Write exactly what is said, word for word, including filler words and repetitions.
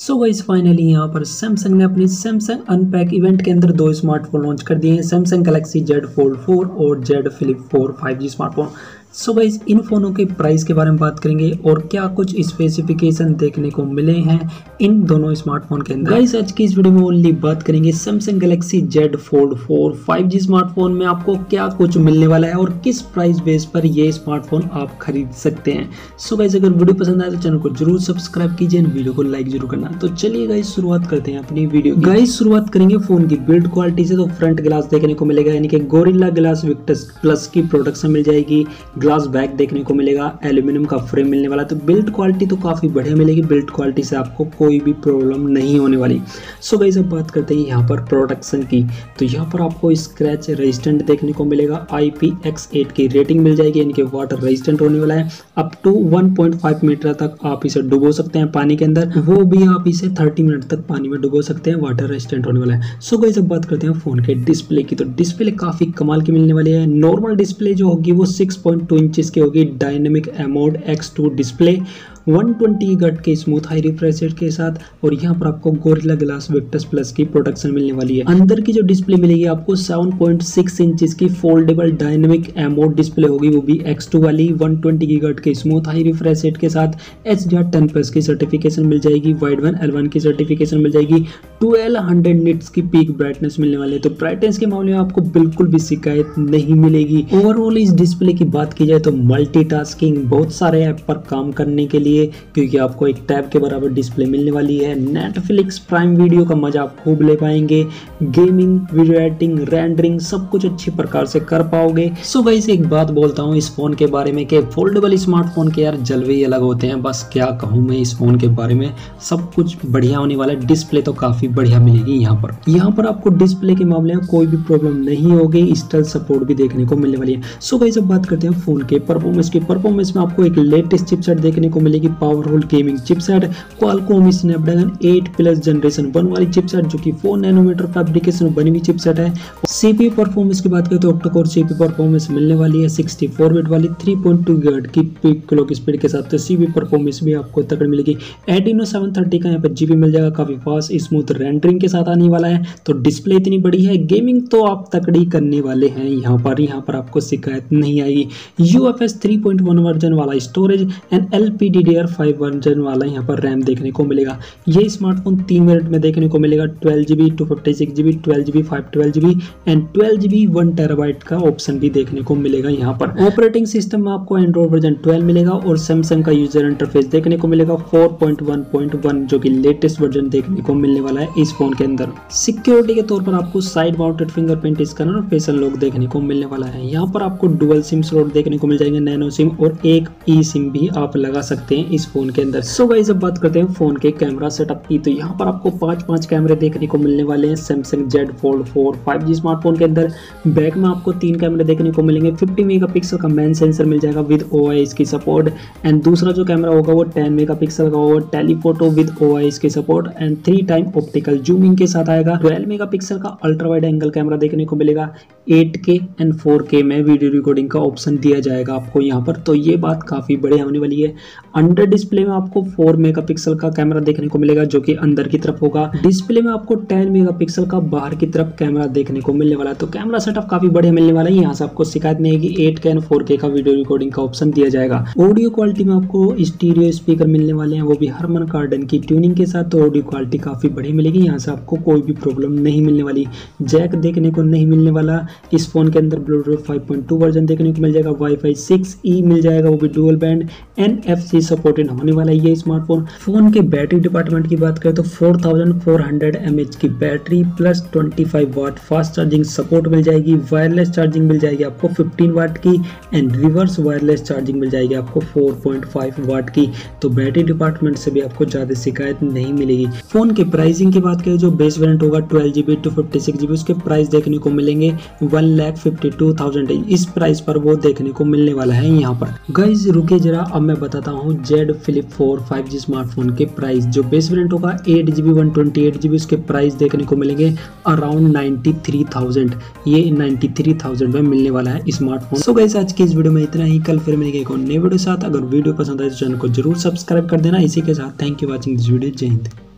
So guys finally यहाँ पर Samsung ने अपनी सैमसंग अनपैक इवेंट के अंदर दो स्मार्टफोन लॉन्च कर दिए हैं, Samsung Galaxy Z Fold four और Z Flip four five G smartphone. So guys इन फोनों के प्राइस के बारे में बात करेंगे और क्या कुछ स्पेसिफिकेशन देखने को मिले हैं इन दोनों स्मार्टफोन के अंदर। गाइस आज की इस वीडियो में ओनली बात करेंगे Samsung Galaxy Z Fold four five G smartphone में आपको क्या कुछ मिलने वाला है और किस प्राइस बेस पर ये स्मार्टफोन आप खरीद सकते हैं। सो गाइस अगर वीडियो पसंद आए तो चैनल को जरूर सब्सक्राइब कीजिए, वीडियो को लाइक जरूर करना। तो चलिए गाइस शुरुआत करते हैं अपनी वीडियो। गाइस शुरुआत करेंगे फोन की बिल्ड क्वालिटी से। तो फ्रंट ग्लास देखने को मिलेगा यानी कि गोरिल्ला ग्लास विक्टस प्लस की प्रोडक्शन मिल जाएगी। ग्लास बैक देखने को मिलेगा, एल्यूमिनियम का फ्रेम मिलने वाला। तो बिल्ड क्वालिटी तो काफी बढ़िया मिलेगी, बिल्ड क्वालिटी से आपको कोई भी प्रॉब्लम नहीं होने वाली। सो गाइस अब बात करते हैं यहाँ पर प्रोटेक्शन की। तो यहाँ पर आपको स्क्रैच रेजिस्टेंट देखने को मिलेगा, आई पी एक्स एट की रेटिंग मिल जाएगी यानी कि वाटर रेजिस्टेंट होने वाला है। Up to one point five metre तक आप इसे डुबो सकते हैं पानी के अंदर, वो भी आप इसे थर्टी मिनट तक पानी में डुबो सकते हैं, वाटर रेजिस्टेंट होने वाला है। सो गाइस अब बात करते हैं फोन के डिस्प्ले की। तो डिस्प्ले काफी कमाल की मिलने वाली है। नॉर्मल डिस्प्ले जो होगी वो सिक्स पॉइंट टू इंचेस की होगी, dynamic AMOLED X two display one twenty hertz के स्मूथ हाई रिफ्रेश रेट के साथ, और यहाँ पर आपको गोरिल्ला ग्लास विक्टस प्लस की प्रोटेक्शन मिलने वाली है। अंदर की जो डिस्प्ले मिलेगी आपको सेवन पॉइंट सिक्स इंचेस की फोल्डेबल डायनेमिक एमोड डिस्प्ले होगी, वो भी एक्स टू वाली, वन ट्वेंटी हर्ट्ज के स्मूथ हाई रिफ्रेश रेट के साथ। H D R ten plus की सर्टिफिकेशन मिल जाएगी, वाइड वन एल वन की सर्टिफिकेशन मिल जाएगी। ट्वेल्व हंड्रेड निट्स की पीक ब्राइटनेस मिलने वाली है। तो ब्राइटनेस के मामले में आपको बिल्कुल भी शिकायत नहीं मिलेगी। ओवरऑल इस डिस्प्ले की बात की जाए तो मल्टीटास्किंग, बहुत सारे ऐप पर काम करने के लिए, क्योंकि आपको एक टैब के बराबर डिस्प्ले मिलने वाली है। नेटफ्लिक्स प्राइम वीडियो का मजा आप खूब ले पाएंगे। गेमिंग, वीडियो एडिटिंग, रेंडरिंग सब कुछ अच्छी प्रकार से कर पाओगे। सो गाइस एक बात बोलता हूँ इस फोन के बारे में कि फोल्डेबल स्मार्टफोन के यार जलवे ही अलग होते हैं। बस क्या कहूँ मैं इस फोन के बारे में, सब कुछ बढ़िया होने वाला है। डिस्प्ले तो काफी बढ़िया मिलेगी यहाँ पर। यहाँ पर आपको डिस्प्ले के मामले में कोई भी प्रॉब्लम नहीं होगी, स्टेल्थ सपोर्ट भी देखने को मिलने वाली है। सो गाइस अब बात करते हैं फोन के परफॉर्मेंस की। परफॉर्मेंस में आपको एक लेटेस्ट चिपसेट देखने को मिलेगी, powerful gaming chipset, Qualcomm Snapdragon eight plus generation one वाली चिपसेट, जो कि फोर नैनोमीटर फैब्रिकेशन बनी हुई चिपसेट है। सीपीयू परफॉर्मेंस की बात करें तो ऑक्टा-कोर सीपीयू परफॉर्मेंस मिलने वाली है, सिक्सटी फोर बिट वाली, थ्री पॉइंट टू गीगाहर्ट्ज की पीक क्लॉक स्पीड के साथ। तो सीपीयू परफॉर्मेंस भी आपको तगड़ी मिलेगी। एडिनो सेवन थर्टी का यहाँ पर जीबी मिल जाएगा, काफी फास्ट स्मूथ रेंडरिंग के साथ आने वाला है। तो डिस्प्ले इतनी बड़ी है, गेमिंग तो आप तगड़ी करने वाले हैं यहाँ पर, यहाँ पर आपको शिकायत नहीं आएगी। UFS three point one version वाला storage and LPDDR five version वाला यहाँ पर रैम देखने को मिलेगा। ये स्मार्टफोन तीन मिनट में देखने को मिलेगा, twelve GB, two fifty six GB, twelve GB, five twelve GB and twelve GB one terabyte का ऑप्शन भी देखने को मिलेगा यहाँ पर। ऑपरेटिंग सिस्टम में आपको एंड्रॉइड वर्जन ट्वेल्व मिलेगा और सैमसंग का यूजर इंटरफेस देखने को मिलेगा four point one point one, जो कि लेटेस्ट वर्जन देखने को मिलने वाला है इस फोन के अंदर। सिक्योरिटी के तौर पर आपको साइड माउंटेड फिंगरप्रिंट स्कैनर और फेस अनलॉक देखने को मिलने वाला है। यहाँ पर आपको डुअल सिम स्लॉट देखने को मिल जाएंगे, नैनो सिम और एक ई सिम भी आप लगा सकते हैं इस फोन के अंदर। सो गाइस अब बात करते हैं फोन के कैमरा सेटअप की। तो यहाँ पर आपको पांच पांच कैमरे देखने को मिलने वाले हैं Samsung Z Fold four five G smartphone के अंदर। बैक में आपको तीन कैमरे देखने को मिलेंगे, फिफ्टी मेगापिक्सल का मेन सेंसर मिल जाएगा विद ओआईएस की सपोर्ट, एंड दूसरा जो कैमरा होगा वो टेन मेगापिक्सल का होगा, टेलीफोटो विद ओआईएस की support and three time optical zooming के साथ आएगा। ट्वेल्व मेगापिक्सल का अल्ट्रा वाइड एंगल कैमरा देखने को मिलेगा, एट के एंड फोर के में वीडियो रिकॉर्डिंग का ऑप्शन दिया जाएगा आपको यहाँ पर। तो ये बात काफी बढ़िया होने वाली है। अंडर डिस्प्ले में आपको फोर मेगापिक्सल का कैमरा देखने को मिलेगा जो कि अंदर की तरफ होगा। डिस्प्ले में आपको टेन मेगापिक्सल का बाहर की तरफ कैमरा देखने को मिलने वाला है। तो कैमरा सेटअप काफी बढ़िया मिलने वाला है, यहाँ से आपको शिकायत नहीं होगी। एट के एंड फोर के का वीडियो रिकॉर्डिंग का ऑप्शन दिया जाएगा। ऑडियो क्वालिटी में आपको स्टीरियो स्पीकर मिलने वाले हैं, वो भी हरमन कार्डन की ट्यूनिंग के साथ। तो ऑडियो क्वालिटी काफी बढ़िया मिलेगी, यहाँ से आपको कोई भी प्रॉब्लम नहीं मिलने वाली। जैक देखने को नहीं मिलने वाला इस फोन के अंदर। Bluetooth five point two version देखने को मिल जाएगा, वाईफाई सिक्स ई मिल जाएगा, वो भी डुअल बैंड, एनएफसी सपोर्टेड होने वाला है ये स्मार्टफोन। फोन के बैटरी डिपार्टमेंट की बात करें तो four thousand four hundred M H battery plus twenty five watt fast charging support मिल जाएगी। वायरलेस चार्जिंग मिल जाएगी आपको फिफ्टीन वाट की एंड रिवर्स वायरलेस चार्जिंग मिल जाएगी आपको फोर पॉइंट फाइव वाट की। तो बैटरी डिपार्टमेंट से भी आपको ज्यादा शिकायत नहीं मिलेगी। फोन के प्राइसिंग की बात करें, जो बेस वेरिएंट होगा twelve GB two fifty six GB, उसके प्राइस देखने को मिलेंगे one lakh fifty two thousand. इस प्राइस पर वो देखने को मिलने वाला है यहाँ पर। गाइस रुके जरा, अब मैं बताता हूँ Z Flip four five G smartphone के प्राइस। जो बेस वेरिएंट होगा eight GB one twenty eight GB, उसके प्राइस देखने को मिलेंगे अराउंड नाइन्टी थ्री थाउजेंड। ये नाइन्टी थ्री थाउजेंड में मिलने वाला है स्मार्टफोन। सो गाइस आज की इस वीडियो में इतना ही, कल फिर मिलेंगे एक और नए वीडियो साथ। अगर वीडियो पसंद आए तो चैनल को जरूर सब्सक्राइब कर देना। इसी के साथ thank you watching this video. जय हिंद।